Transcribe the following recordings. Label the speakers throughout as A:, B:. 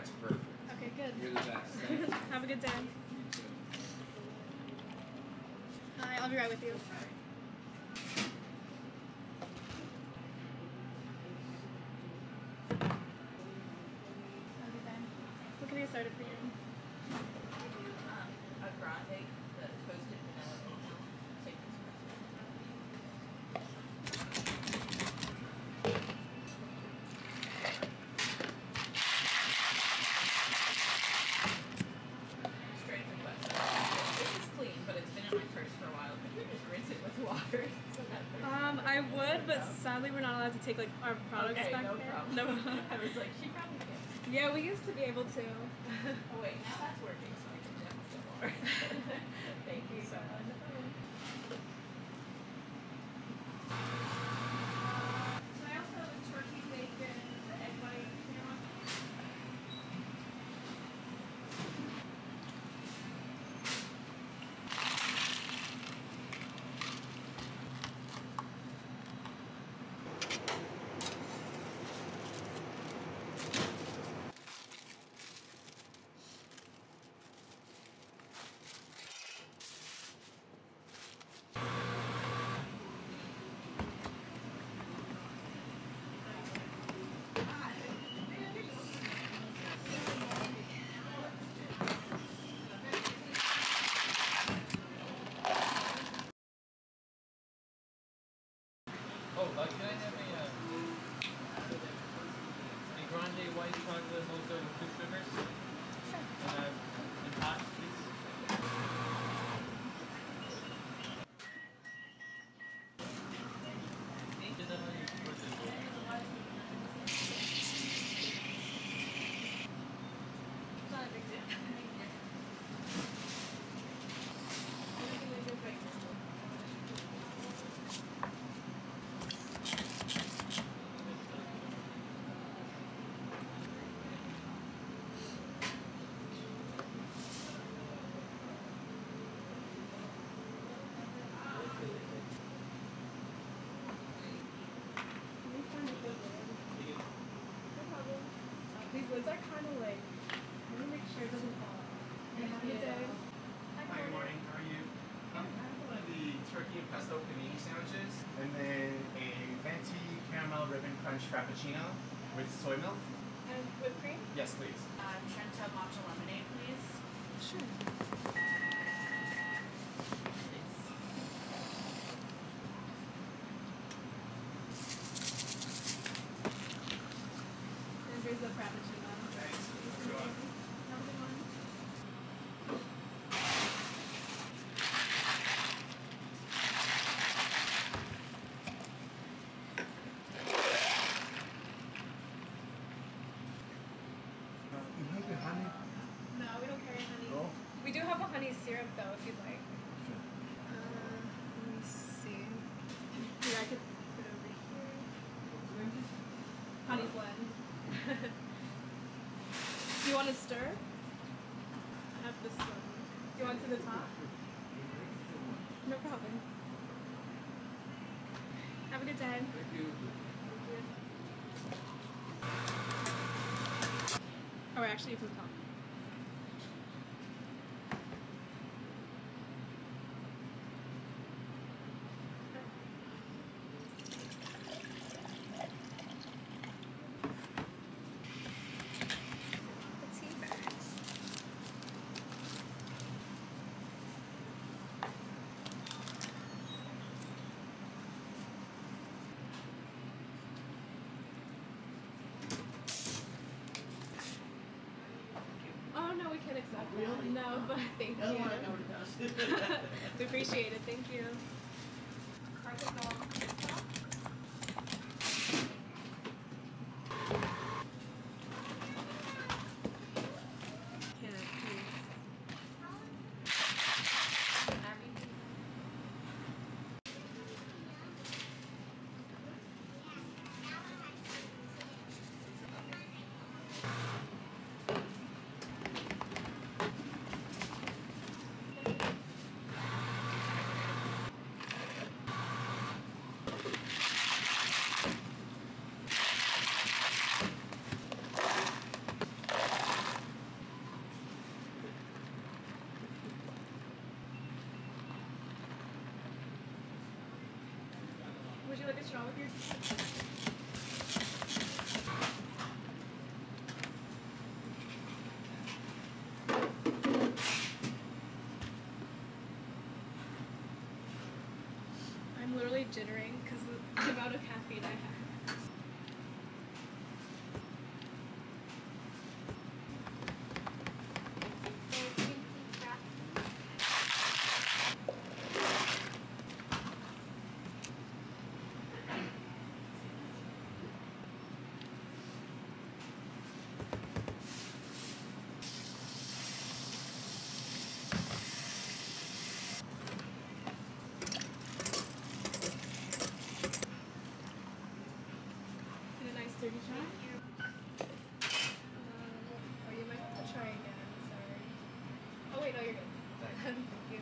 A: That's perfect.
B: Okay, good.
A: You're the best.
B: Have a good day.
A: You too.
B: Hi, I'll be right with you. Okay, then. What can I start it for you?
C: A grande, the toasted vanilla oatmeal, take this Strange request. This is clean, but it's been in my purse for a while. Could you just rinse it with water?
B: I would, but sadly we're not allowed to take like our products back
C: no
B: there.
C: problem.
B: No.
C: I was like, she probably can.
B: Yeah, we used to be able to.
C: Oh wait, now that's working, so I can definitely get water. Thank you so much.
B: So I also have a turkey bacon, the egg white.
A: Oh, can I have a grande white chocolate also with 2 sugars?
B: Sure.
A: And hot, please. Is that how you put it?
B: It's not a big deal. These lids are kind of like, let me make sure it doesn't fall out. Have a good day.
D: Hi, good morning. How are you? I have one of the turkey and pesto panini sandwiches, and then a venti caramel ribbon crunch frappuccino with soy milk.
B: And whipped cream?
D: Yes, please.
C: Trenta matcha lemonade, please.
B: Sure. And here's the frappuccino.
D: Thanks. Good one.
B: Have a good one.
E: You have the honey?
B: No, we don't carry honey.
E: No?
B: We do have a honey syrup though, if you'd like. Let me see. Here, I could put it over here. Honey blend. Do you want to stir? I have this one. Do you want to the top? No problem. Have a good day.
A: Thank you.
B: Oh, actually, you can come. The tea bags. Oh no, we can't accept that.
E: Really?
B: No, but thank you. We appreciate it. Thank you. Can I please? Would you like a straw with your I'm literally jittering because of the amount of caffeine I have. And a nice 30 shot. Oh, you might have to try again. Sorry. Oh wait, no, you're good. Thank you.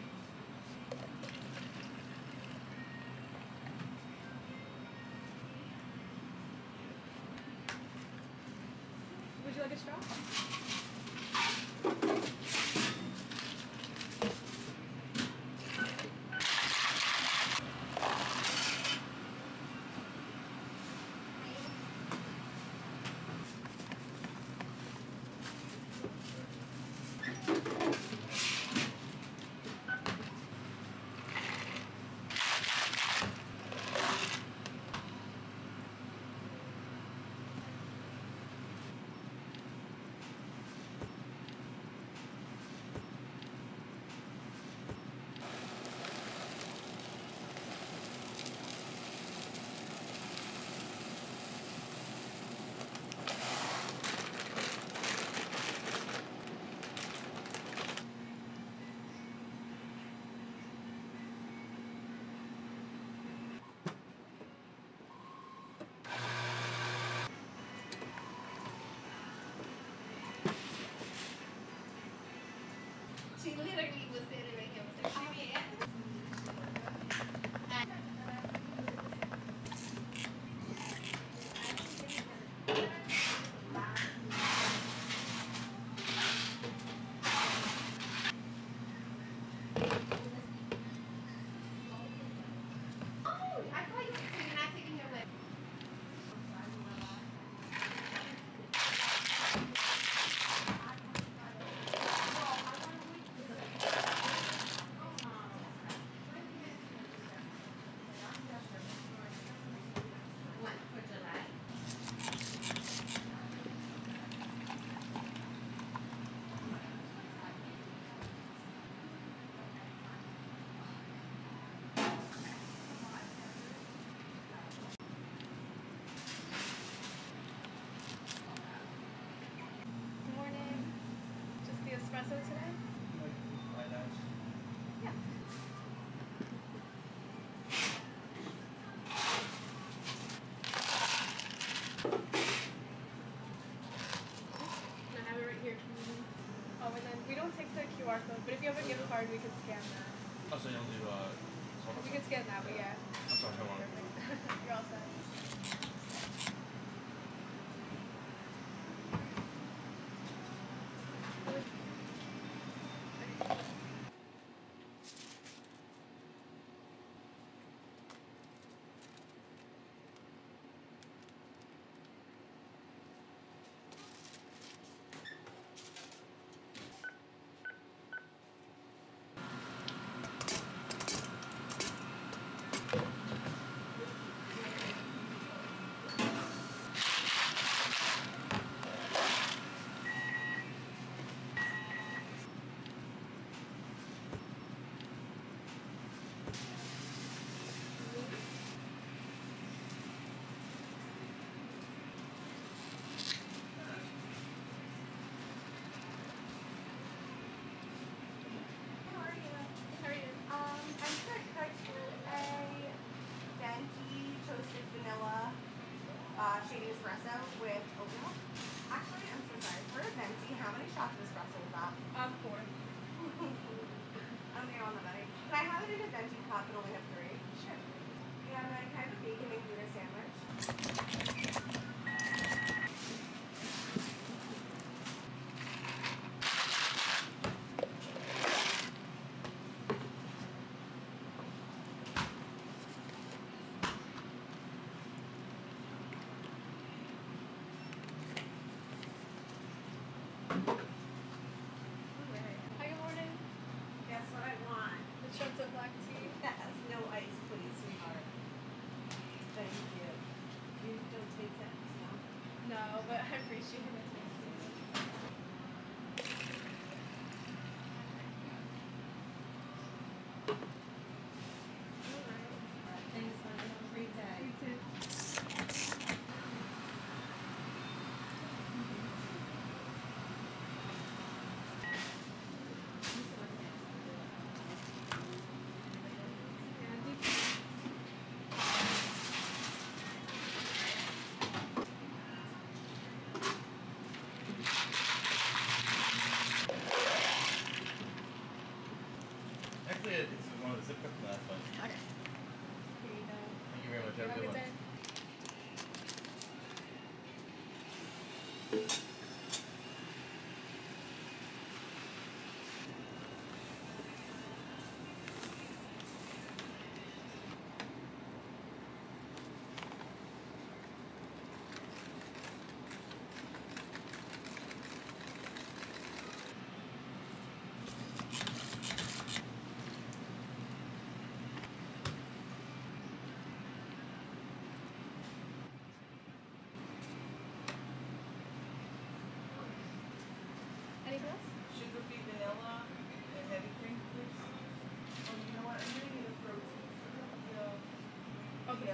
B: Would you like a straw?
F: She literally was sitting right here. Was like, "Oh, yeah." Oh, I thought you were not taking your lip. What, for July?
B: Good morning. Just the espresso today? Yeah. And I have it right here. Oh, and then we don't take the QR code, but if you have a gift card, we can scan that.
A: Oh, so you'll do,
B: We can scan that, but yeah.
A: that's what I want.
B: Perfect. You're all set.
F: How are you?
B: How are you?
F: I'm good. Could I choose a venti toasted vanilla shady espresso with oat milk? Actually, I'm so sorry. For a venti, how many shots of espresso is that?
B: 4.
F: I'm there on the money. Can I have it in a venti cup and only have 3?
B: Sure.
F: And then can I have a bacon and gouda sandwich?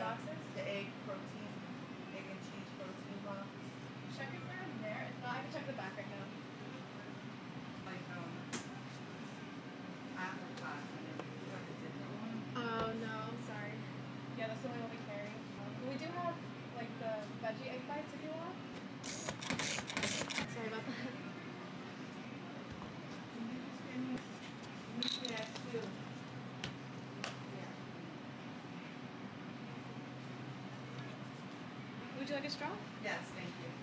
B: sauces?
F: The egg protein, egg and cheese protein box.
B: Check if they're in there. If not, I can check the back right now.
F: Like apricot and then we have a different one.
B: Oh no, I'm sorry. Yeah, that's the only one we carry. We do have like the veggie egg bites if you want. Sorry about that.
F: Yes, too.
B: Would you like a straw?
F: Yes, thank you.